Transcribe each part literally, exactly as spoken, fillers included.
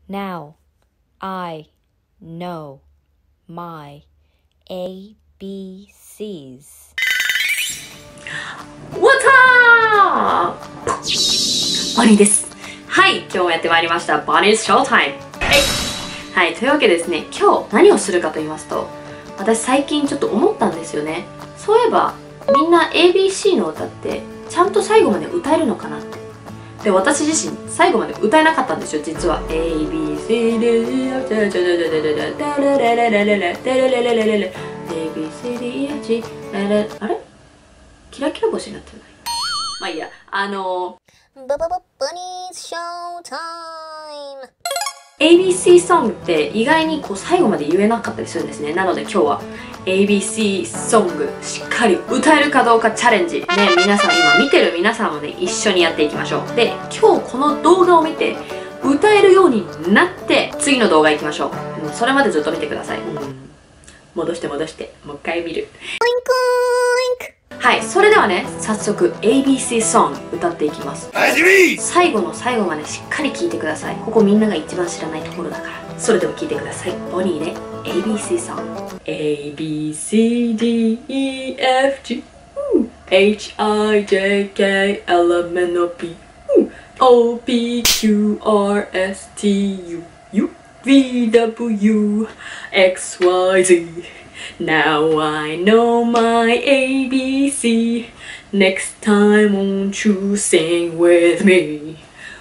Now I know my エービーシーズ。 What's up? バニーです。はい、今日もやってまいりました。バニーズショータイム。はい、というわけでですね、今日何をするかと言いますと、私最近ちょっと思ったんですよね。そういえばみんな エービーシー の歌ってちゃんと最後まで歌えるのかなって。で、私自身最後まで歌えなかったんですよ、実は。 エービーシー で エービーシー ディーエフジー あれキラキラ星になってない？まあいいや、あのー、 ババババニーズショータイム。 エービーシー ソングって意外にこう最後まで言えなかったりするんですね。なので今日は エービーシー ソングしっかり歌えるかどうかチャレンジね、皆さん今見てる皆さんもね一緒にやっていきましょう。で、今日この動画を見て歌えるようになって次の動画いきましょう。うん、それまでずっと見てください。うん、戻して戻してもう一回見る。はい、それではね、早速 エービーシー ソング歌っていきます。最後の最後までしっかり聴いてください。ここみんなが一番知らないところだから。それでは聴いてください。ボニーで エービーシー ソング。 A B C D E F G H I J K L M N O P O P Q R S T U U V W X Y Z. Now I know my エービーシー. Next time won't you sing with me?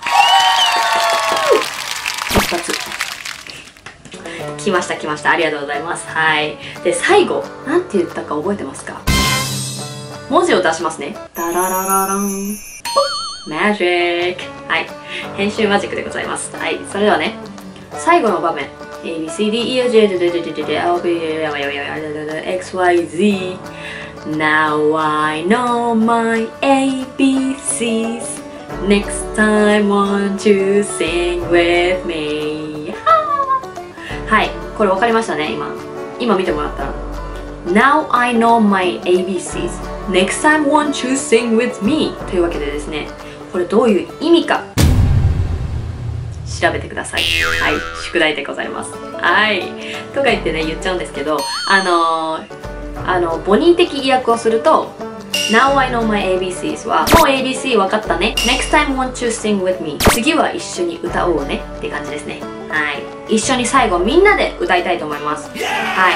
一発来ました来ました。ありがとうございます。はい。で、最後なんて言ったか覚えてますか？文字を出しますね。ダラララランマジック。はい、編集マジックでございます。はい、それではね、最後の場面 A B C D E F G H I J K L M N O P X Y Z. Now I know my エービーシーズ. Next time won't you sing with me? はい、これ分かりましたね。今今見てもらったら Now I know my エービーシーズ. Next time won't you sing with me? というわけでですね、これどういう意味か調べてください。はい、宿題でございます。はい、とか言ってね言っちゃうんですけど、あのー、あの母音的意訳をすると Now I know my エービーシーズ はもう エービーシー 分かったね。Next time won't you sing with me? 次は一緒に歌おうねって感じですね。はい、一緒に最後みんなで歌いたいと思います。はい、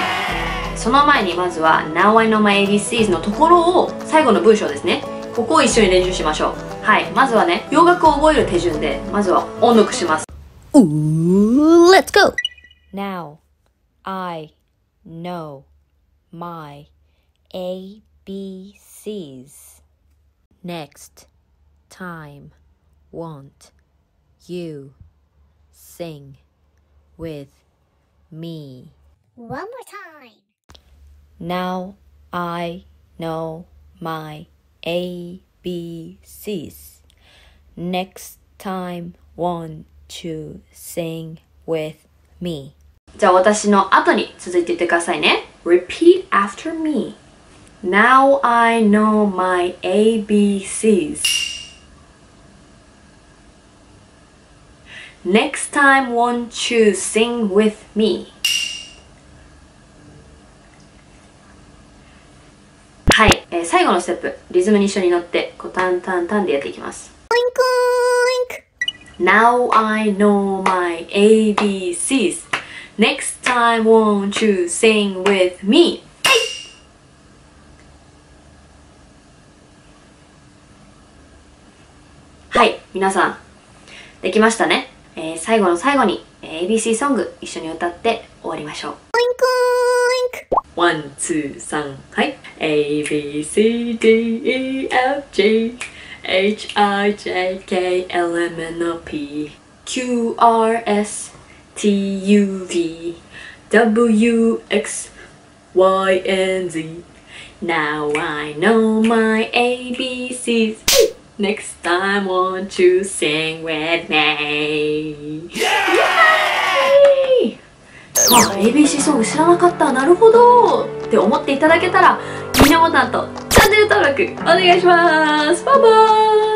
その前にまずは Now I know my エービーシーズ のところを最後の文章ですね、ここを一緒に練習しましょう。はい、まずはね洋楽を覚える手順でまずは音読します。 Ooh, let's go! Now I know my エービーシーズ. Next time won't you sing with me? One more time. Now I know my エービーシーズ. Next time won't you sing with me? じゃあ私の後に続いて言ってくださいね。 Repeat after me. Now I know my エービーシーズ. Next time won't you sing with me? はい、えー、最後のステップリズムに一緒に乗ってこうタンタンタンでやっていきます。Now I know my エービーシーズ. Next time won't you sing with me? はい、皆さんできましたね。えー、最後の最後に エービーシー ソング一緒に歌って終わりましょう。ワン、ツー、サン、はい。 A B C D E F G H I J K L M N O P Q R S T U V W X Y and Z. Now I know my エービーシーズ. Next time won't you sing with me? Yay! あ、エービーシー ソング知らなかった、なるほどって思っていただけたらいいねボタンとチャンネル登録お願いします。バイバーイ。